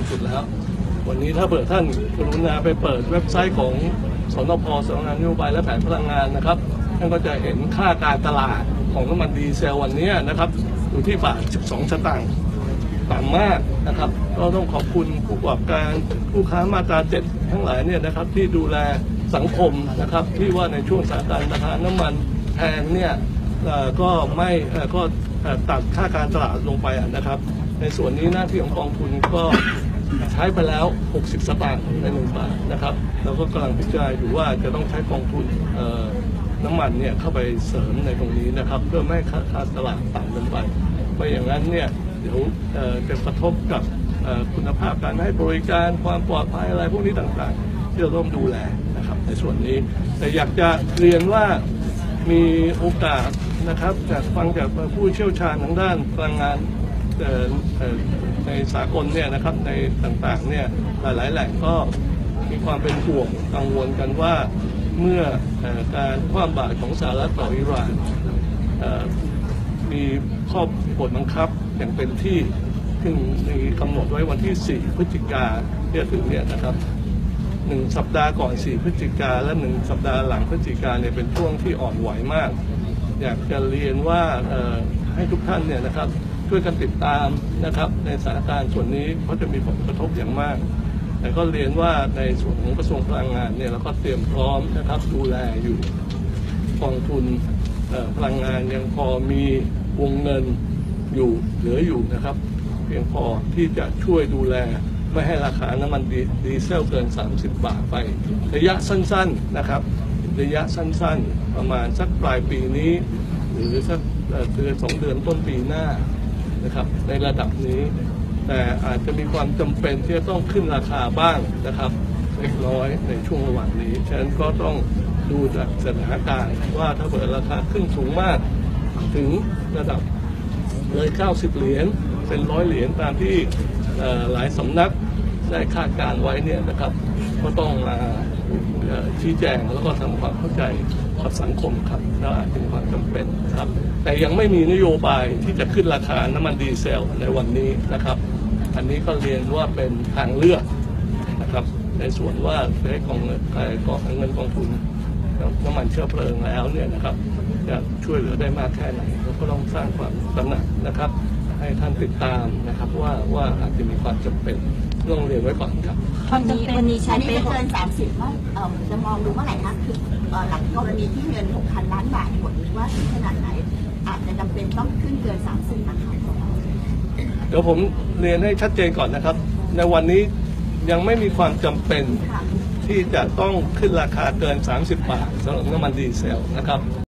สุดแล้ววันนี้ถ้าเปิดท่านกรุณาไปเปิดเว็บไซต์ของสนพ.สำนักงานนโยบายและแผนพลังงานนะครับท่านก็จะเห็นค่าการตลาดของน้ำมันดีเซลวันนี้นะครับอยู่ที่บาท12 สตางค์ต่ำมากนะครับก็ต้องขอบคุณผู้ประกอบการผู้ค้ามาตรา7ทั้งหลายเนี่ยนะครับที่ดูแลสังคมนะครับที่ว่าในช่วงสถานการณ์ราคาน้ำมันแพงเนี่ยก็ไม่ก็ตัดค่าการตลาดลงไปนะครับในส่วนนี้หน้าที่ของกองทุนก็ใช้ไปแล้ว60 สตางค์ใน1 บาทนะครับแล้วก็กำลังพิจารณาอยู่ว่าจะต้องใช้กองทุนน้ำมันเนี่ยเข้าไปเสริมในตรงนี้นะครับเพื่อไม่ให้ค่าตลาดต่ำเกินไปไม่อย่างนั้นเนี่ยเดี๋ยวจะกระทบกับคุณภาพการให้บริการความปลอดภัยอะไรพวกนี้ต่างๆที่เราต้องดูแลนะครับในส่วนนี้แต่อยากจะเรียนว่ามีโอกาสนะครับจากฟังจากผู้เชี่ยวชาญทางด้านพลังงานในสากลเนี่ยนะครับในต่างๆเนี่ยหลายๆแหล่งก็มีความเป็นห่วงกังวลกันว่าเมื่อการคว่ำบาตรของสหรัฐต่ออิหร่านมีข้อบทบังคับอย่างเป็นที่ซึ่งมีกำหนดไว้วันที่4 พฤศจิกายนที่จะถึงเนี่ยนะครับ1 สัปดาห์ก่อน4 พฤศจิกายนและ1 สัปดาห์หลังพฤศจิกายนเนี่ยเป็นช่วงที่อ่อนไหวมากอยากจะเรียนว่าให้ทุกท่านเนี่ยนะครับช่วยกันติดตามนะครับในสถานการณ์ส่วนนี้เพราะจะมีผลกระทบอย่างมากแต่ก็เรียนว่าในส่วนของกระทรวงพลังงานเนี่ยเราก็เตรียมพร้อมนะครับดูแลอยู่กองทุนพลังงานยังพอมีวงเงินอยู่เหลืออยู่นะครับเพียงพอที่จะช่วยดูแลไม่ให้ราคาน้ำมันดีเซลเกิน30 บาทไประยะสั้นๆนะครับระยะสั้นๆประมาณสักปลายปีนี้หรือสักเดือน2 เดือนต้นปีหน้านะครับในระดับนี้แต่อาจจะมีความจำเป็นที่จะต้องขึ้นราคาบ้างนะครับเล็กน้อยในช่วงระหว่างนี้ฉะนั้นก็ต้องดูจากสถานการณ์ว่าถ้าเปิดราคาขึ้นสูงมากถึงระดับเลย90 เหรียญเป็น100 เหรียญตามที่หลายสำนักได้คาดการไว้เนี่ยนะครับก็ต้องมาชี้แจงแล้วก็ทำความเข้าใจกับสังคมครับว่าเป็นความจำเป็นครับแต่ยังไม่มีนโยบายที่จะขึ้นราคาน้ำมันดีเซลในวันนี้นะครับอันนี้ก็เรียนว่าเป็นทางเลือกนะครับในส่วนว่าใช้เงินกองทุนน้ำมันเชื้อเพลิงแล้วเนี่ยนะครับจะช่วยเหลือได้มากแค่ไหนเราก็ต้องสร้างความตระหนักนะครับให้ท่านติดตามนะครับว่าอาจจะมีความจำเป็นต้องเรียนไว้ก่อนครับวันนี้ใช้ไม่เกิน30ว่าจะมองดูเมื่อไหร่คะคือหลังกรณีที่เงิน 6,000 ล้านบาทหมดว่าที่ขนาดไหนอาจจะจำเป็นต้องขึ้นเกิน30นะคะเดี๋ยวผมเรียนให้ชัดเจนก่อนนะครับในวันนี้ยังไม่มีความจำเป็นที่จะต้องขึ้นราคาเกิน30 บาทสำหรับน้ำมันดีเซลนะครับ